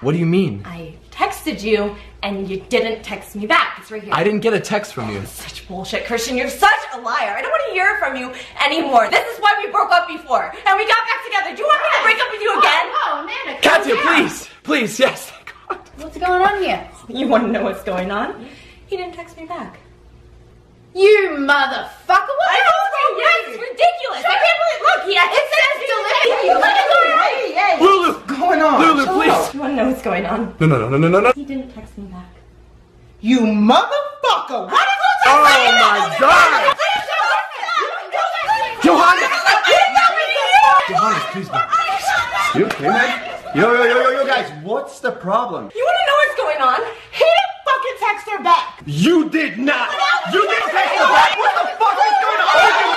What do you mean? I texted you and you didn't text me back. It's right here. I didn't get a text from you. Such bullshit, Christian. You're such a liar. I don't want to hear from you anymore. This is why we broke up before and we got back together. Do you want me to break up with you again? Oh, Amanda, Katya, please! Please, yes. what's going on here? You want to know what's going on? He didn't text me back. You motherfucker! What I the told hell's you, yes, it's ridiculous. I can't believe. Look, it says delete. delete. Lulu! What's going on? Lulu, please! You want to know what's going on? No. He didn't text me back. You motherfucker! Why did you text Oh me? my God! Johanna! Johanna, please, man. You okay, man? Yo, guys, what's the problem? You want to know what's going on? He didn't fucking text her back. You did not! You didn't text her back! What the fuck is going on?